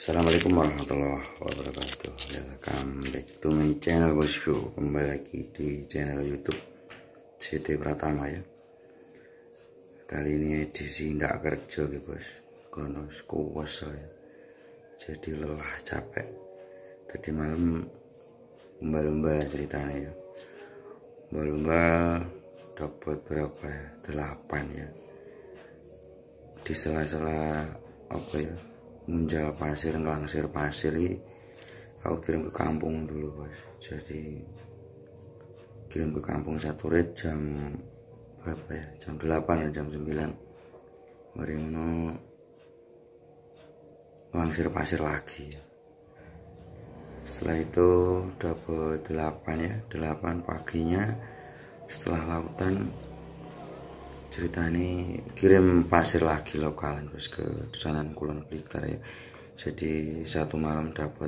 Assalamualaikum warahmatullahi wabarakatuh. Welcome back to my channel bosku. Kembali lagi di channel YouTube CT Pratama ya. Kali ini edisi ndak kerja gitu bos. Kronos kuwas ya. Jadi lelah capek. Tadi malam lumba-lumba ceritanya ya. Lumba-lumba dapat berapa ya? 8 ya. Di sela-sela apa ya? Munjal pasir, ngelangsir pasir ini aku kirim ke kampung dulu bos. Jadi kirim ke kampung satu red jam berapa ya, jam 8 atau jam 9 mari mau ngelangsir pasir lagi ya. Setelah itu dapat 8 ya, 8 paginya setelah lautan cerita ini kirim pasir lagi lokalan bos ke Dusanan Kulon Blitar ya. Jadi satu malam dapat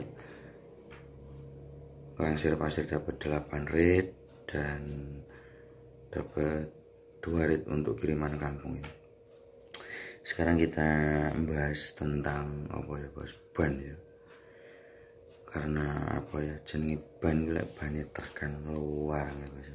langsir pasir dapat 8 rit dan dapat 2 rit untuk kiriman kampung ya. Sekarang kita membahas tentang apa ya bos, ban ya. Karena apa ya, jenis ban gila bannya tekan luar ya bos.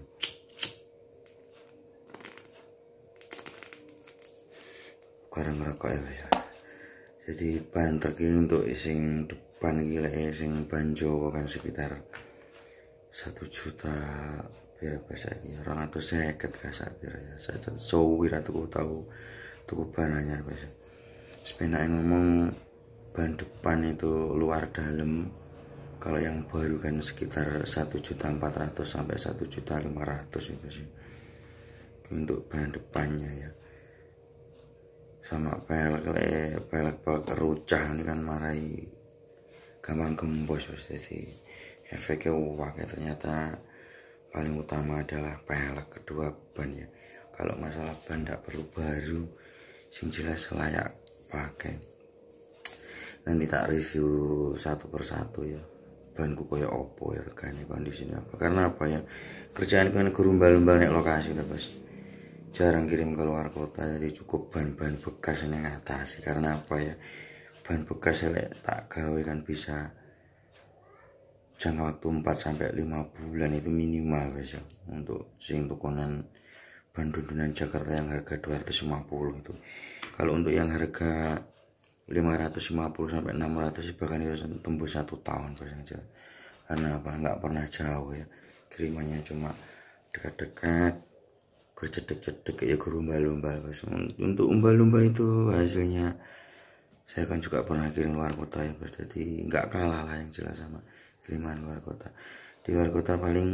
Barang rokok ya. Jadi ban terkini untuk sing depan gila sing ban Jawa kan sekitar 1 juta berapa saja, orang atau seket kasar ya. Saya sowir atau tahu tuku bananya bos. Sebenarnya ngomong ban depan itu luar dalam, kalau yang baru kan sekitar 1.400.000 sampai 1.500.000 ya bos. Untuk ban depannya ya. Sama pelek rucah ini kan marai gampang gembos. Jadi efeknya wakai ternyata paling utama adalah pelek, kedua ban ya. Kalau masalah ban tidak perlu baru, sing jelas layak pakai. Nanti tak review satu persatu ya, banku koyo opo ya, regane kondisinya apa, karena apa ya, kerjaan kan gerumbal-umbal nek lokasi udah bos. Jarang kirim ke luar kota, jadi cukup ban-ban bekas ini ngatasi. Karena apa ya, ban bekas tak gawe kan bisa jangka waktu 4-5 bulan itu minimal guys ya. Untuk sing tukunan ban dundunan Jakarta yang harga 250 itu. Kalau untuk yang harga 550 sampai 600 bahkan itu tembus 1 tahun guys. Karena apa, nggak pernah jauh ya, kirimannya cuma dekat-dekat, cedek-cedek ya, gerumbal-umbal bos. Untuk umbal-umbal itu hasilnya saya kan juga pernah kirim luar kota ya bos. Jadi nggak kalah lah yang jelas sama kiriman luar kota. Di luar kota paling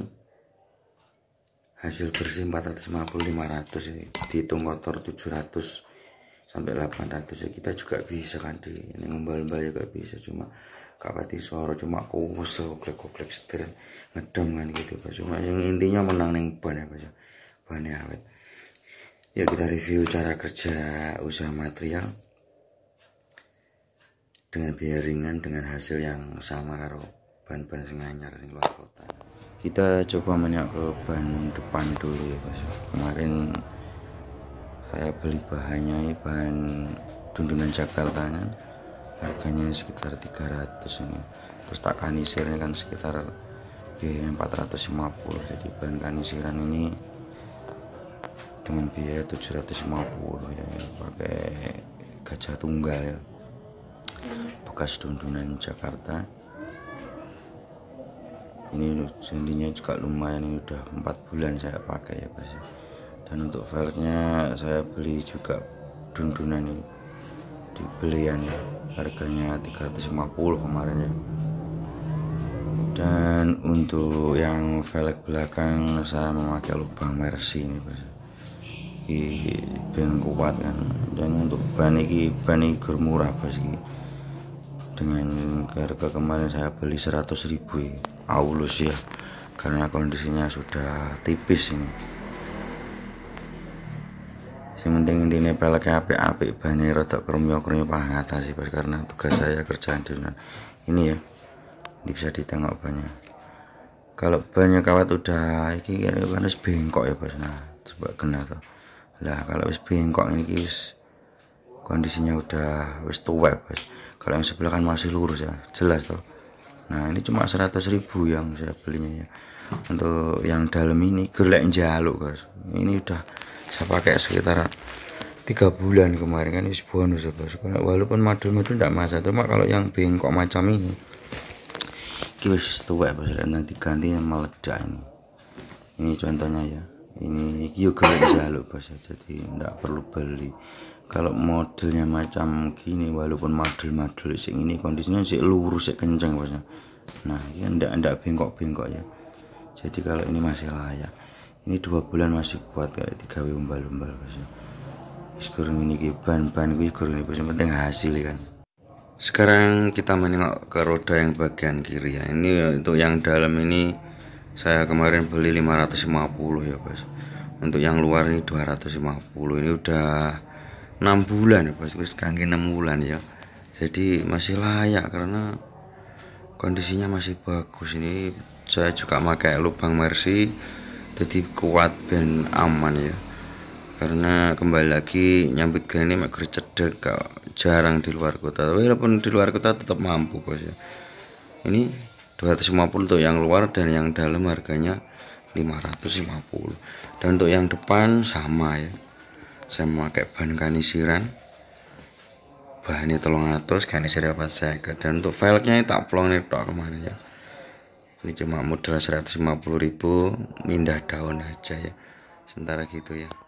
hasil bersih 450-500 ya. Dihitung kotor 700 sampai 800 ya. Kita juga bisa kan di ini umbal-umbal juga bisa, cuma kapati suara cuma koplek setir ngedam kan gitu bos. Cuma yang intinya menang neng ban ya bos. Bannya awet ya. Kita review cara kerja usaha material dengan biaya ringan dengan hasil yang sama karo ban-ban sing anyar sing luar kota. Kita coba menyak ke ban depan dulu ya bos. Kemarin saya beli bahannya bahan dundunan Jakarta kan, harganya sekitar 300 ini, terus tak kanisir ini kan sekitar biaya 450. Jadi ban kanisiran ini dengan biaya 750 ya, pakai gajah tunggal ya, bekas dundunan Jakarta. Ini sendinya juga lumayan, ini udah 4 bulan saya pakai ya bos. Dan untuk velgnya saya beli juga dundunan ini di belian ya, harganya 350 kemarin ya. Dan untuk yang velg belakang saya memakai lubang Mercy ini bos. Ben kuat kan. Dan untuk ban ini murah bos ini. Dengan harga kemarin saya beli 100.000 ya. Aulus ya, karena kondisinya sudah tipis ini. Yang penting intinya peleknya apik-apik, bannya rada kromyo-kromyo pangatasi bos, karena tugas saya kerjaan di ini ya. Ini bisa ditengok bannya. Kalau bannya kawat udah ini kan harus bengkok ya bos. Nah coba kena tuh lah, kalau wis bengkok ini wis kondisinya udah wis tuwek bos. Kalau yang sebelah kan masih lurus ya, jelas toh. Nah ini cuma 100.000 yang saya belinya ya. Untuk yang dalam ini gerlek jaluk guys, ini udah saya pakai sekitar 3 bulan kemarin kan, wis bonus ya bos. Walaupun madul-madul tidak masalah, cuma kalau yang bengkok macam ini wis tuwek bos, nanti ganti meledak ini contohnya ya. Ini juga jaluk bos ya, jadi tidak perlu beli. Kalau modelnya macam gini, walaupun madul-madul sing ini kondisinya sih lurus sih kenceng bos. Nah ini ndak bengkok-bengkok ya, jadi kalau ini masih layak. Ini 2 bulan masih kuat kayak 3 umbal-umbal bos ya. Sekarang ini ban-ban gue kurang, yang penting hasil kan. Sekarang kita menengok ke roda yang bagian kiri ya. Ini untuk yang dalam ini saya kemarin beli 550 ya bos. Untuk yang luar ini 250. Ini udah 6 bulan ya bos, wis kangge 6 bulan ya. Jadi masih layak karena kondisinya masih bagus. Ini saya juga pakai lubang Mercy, jadi kuat dan aman ya. Karena kembali lagi nyambut gini mek cedek, jarang di luar kota. Walaupun di luar kota tetap mampu bos ya. Ini 250 untuk yang luar, dan yang dalam harganya 550. Dan untuk yang depan sama ya, saya memakai ban kanisiran, bahannya 300, kanisiran apa saya. Dan untuk velgnya ini tak plong nih tok kemana ya. Ini cuma modal 150.000, mindah daun aja ya. Sementara gitu ya.